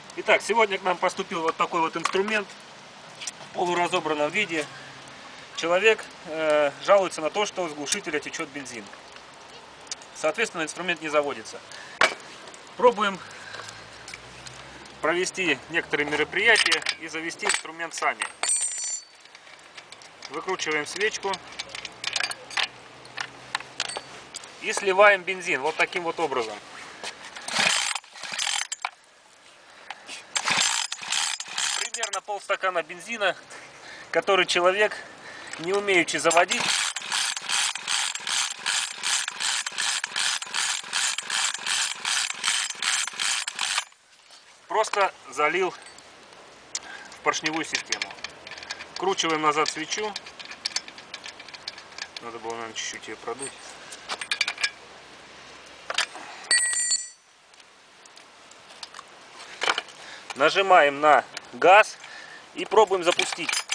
Итак, сегодня к нам поступил вот такой вот инструмент в полуразобранном виде. Человек жалуется на то, что с глушителя течет бензин. Соответственно, инструмент не заводится. Пробуем провести некоторые мероприятия и завести инструмент сами. Выкручиваем свечку и сливаем бензин вот таким вот образом. Примерно полстакана бензина, который человек, не умеючи заводить, просто залил в поршневую систему. Вкручиваем назад свечу. Надо было, наверное, чуть-чуть ее продуть. Нажимаем на газ и пробуем запустить.